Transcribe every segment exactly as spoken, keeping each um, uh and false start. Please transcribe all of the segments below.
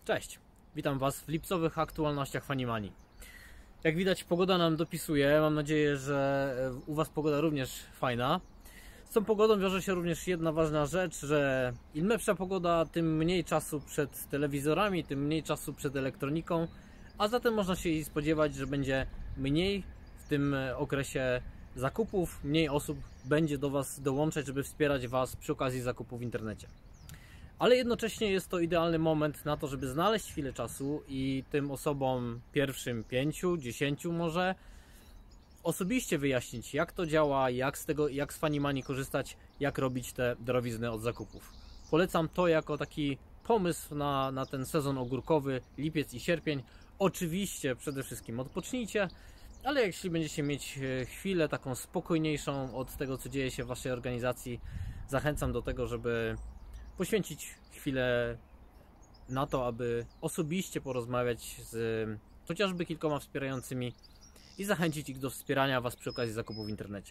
Cześć, witam Was w lipcowych aktualnościach Funimani. Jak widać, pogoda nam dopisuje. Mam nadzieję, że u Was pogoda również fajna. Z tą pogodą wiąże się również jedna ważna rzecz, że im lepsza pogoda, tym mniej czasu przed telewizorami, tym mniej czasu przed elektroniką, a zatem można się spodziewać, że będzie mniej w tym okresie zakupów, mniej osób będzie do Was dołączać, żeby wspierać Was przy okazji zakupów w internecie. Ale jednocześnie jest to idealny moment na to, żeby znaleźć chwilę czasu i tym osobom pierwszym pięciu, dziesięciu może osobiście wyjaśnić, jak to działa, jak z tego, jak z Funimani korzystać, jak robić te darowizny od zakupów. Polecam to jako taki pomysł na, na ten sezon ogórkowy, lipiec i sierpień. Oczywiście przede wszystkim odpocznijcie, ale jeśli będziecie mieć chwilę taką spokojniejszą od tego, co dzieje się w Waszej organizacji, zachęcam do tego, żeby poświęcić chwilę na to, aby osobiście porozmawiać z chociażby kilkoma wspierającymi i zachęcić ich do wspierania Was przy okazji zakupów w internecie.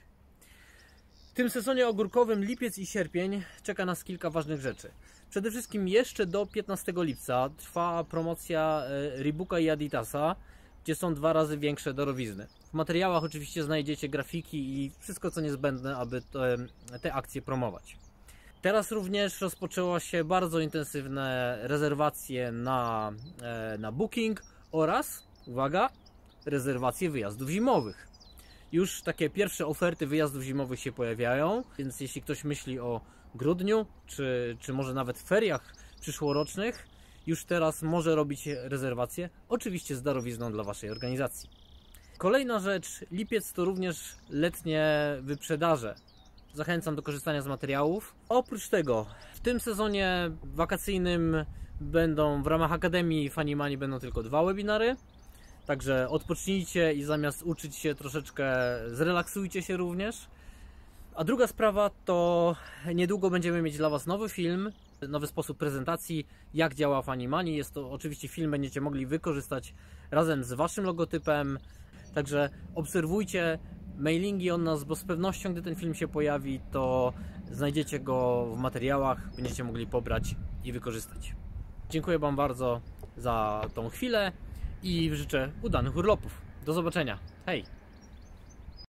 W tym sezonie ogórkowym lipiec i sierpień czeka nas kilka ważnych rzeczy. Przede wszystkim jeszcze do piętnastego lipca trwa promocja Reeboka i Adidasa, gdzie są dwa razy większe darowizny. W materiałach oczywiście znajdziecie grafiki i wszystko co niezbędne, aby te, te akcje promować. Teraz również rozpoczęło się bardzo intensywne rezerwacje na, na Booking oraz, uwaga, rezerwacje wyjazdów zimowych. Już takie pierwsze oferty wyjazdów zimowych się pojawiają, więc jeśli ktoś myśli o grudniu, czy, czy może nawet feriach przyszłorocznych, już teraz może robić rezerwacje, oczywiście z darowizną dla Waszej organizacji. Kolejna rzecz, lipiec to również letnie wyprzedaże. Zachęcam do korzystania z materiałów. Oprócz tego w tym sezonie wakacyjnym będą w ramach Akademii Funimani będą tylko dwa webinary. Także odpocznijcie i zamiast uczyć się troszeczkę zrelaksujcie się również. A druga sprawa to niedługo będziemy mieć dla Was nowy film, nowy sposób prezentacji, jak działa Funimani. Jest to oczywiście film, będziecie mogli wykorzystać razem z Waszym logotypem. Także obserwujcie mailingi od nas, bo z pewnością gdy ten film się pojawi, to znajdziecie go w materiałach, będziecie mogli pobrać i wykorzystać. Dziękuję Wam bardzo za tą chwilę i życzę udanych urlopów. Do zobaczenia. Hej!